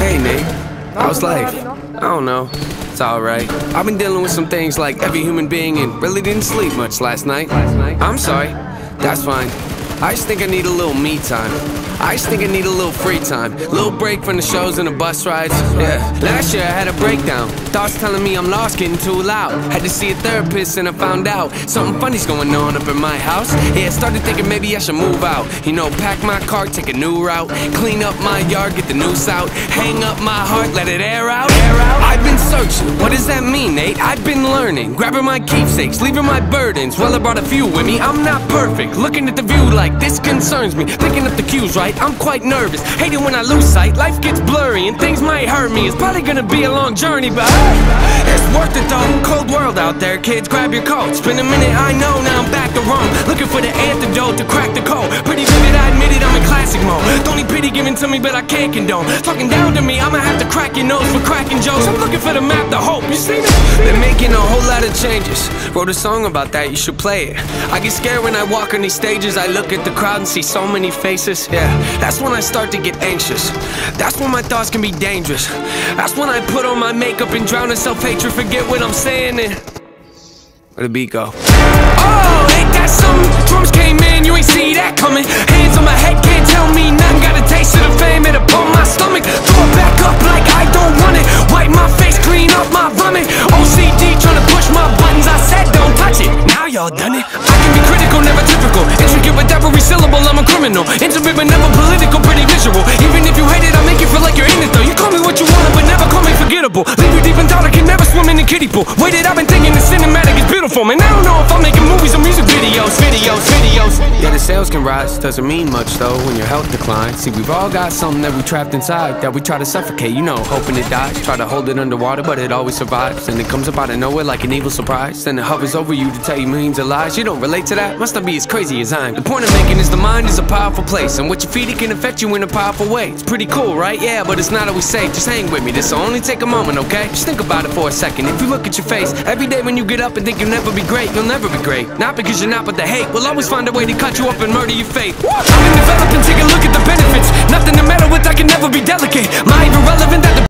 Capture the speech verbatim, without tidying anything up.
Hey Nate, how's life? I don't know, it's alright. I've been dealing with some things like every human being and really didn't sleep much last night. I'm sorry, that's fine. I just think I need a little me time. I just think I need a little free time. Little break from the shows and the bus rides. Yeah, last year I had a breakdown. Thoughts telling me I'm lost, getting too loud. Had to see a therapist and I found out something funny's going on up in my house. Yeah, I started thinking maybe I should move out. You know, pack my car, take a new route. Clean up my yard, get the noose out. Hang up my heart, let it air out. Air out. I've been searching, what does that mean, Nate? I've been learning, grabbing my keepsakes, leaving my burdens. Well, I brought a few with me, I'm not perfect. Looking at the view like this concerns me. Picking up the cues right, I'm quite nervous. Hate it when I lose sight, life gets blurry and things might hurt me. It's probably gonna be a long journey, but hey, it's worth it though. Cold world out there, kids, grab your coat. It's been a minute, I know, now I'm back to Rome. Looking for the antidote to crack the code. Pretty vivid, I admit it, I'm in classic mode. Don't need pity given to me, but I can't condone. Talking down to me, I'ma have to crack your nose for cracking jokes. I'm looking for the map to hope, you see me? Been making a whole lot of changes. Wrote a song about that, you should play it. I get scared when I walk on these stages. I look at the crowd and see so many faces. Yeah, that's when I start to get anxious. That's when my thoughts can be dangerous. That's when I put on my makeup and drown in self-hatred. Forget what I'm saying and where'd the beat go? Oh, ain't that something? Drums came in, you ain't see that coming. Hands on my head, can't tell me nothing. Got a taste of the fame, it upon my stomach. Throw it back up like I don't want it. Wipe my face, clean off my vomit. O C D trying to push my buttons. I said don't touch it, now y'all done it. I can be critical, never typical. Intricate with every syllable, I'm a criminal. Intimate but never political, pretty visual. Even if you hate it, I make you feel like you're in it though. You call me what you want, but never call me forgettable. Leave you deep in thought, I can never swim in a kiddie pool. Waited, I've been thinking the cinematic is beautiful, man. I don't know if I'm making movies or music videos, videos, videos. Yeah, the sales can rise, doesn't mean much though when your health declines. See, we've all got something that we trapped inside that we try to suffocate, you know, hoping it dies. Try to hold it underwater, but it always survives. And it comes up out of nowhere like an evil surprise. Then it hovers over you to tell you millions of lies. You don't relate to that? Must not be as crazy as I am. The point I'm making is the mind is a powerful place, and what you feed it can affect you in a powerful way. It's pretty cool, right? Yeah, but it's not always safe. Just hang with me, this'll only take a moment, okay? Just think about it for a second. If you look at your face every day when you get up and think you'll never be great, you'll never be great. Not because you're not, but the hate will always find a way to cut you up and murder your faith. I've been developing, take a look at the benefits. Nothing to meddle with, I can never be delicate. My irrelevant that the